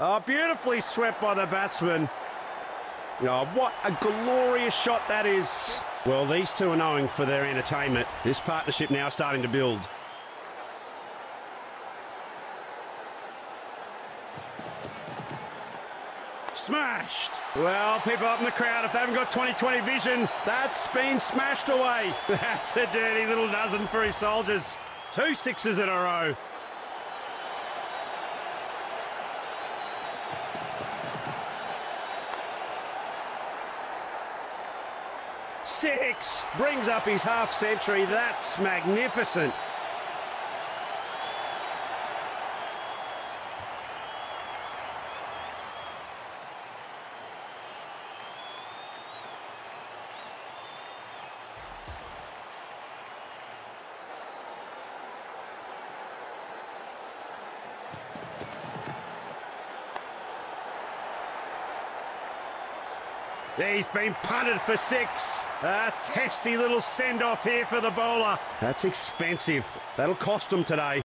Oh, beautifully swept by the batsman. Oh, what a glorious shot that is. Well, these two are knowing for their entertainment. This partnership now starting to build. Smashed. Well, people up in the crowd, if they haven't got 20/20 vision, that's been smashed away. That's a dirty little dozen for his soldiers. 2 sixes in a row. Six. Brings up his half century. That's magnificent. He's been punted for 6. A testy little send-off here for the bowler. That's expensive. That'll cost him today.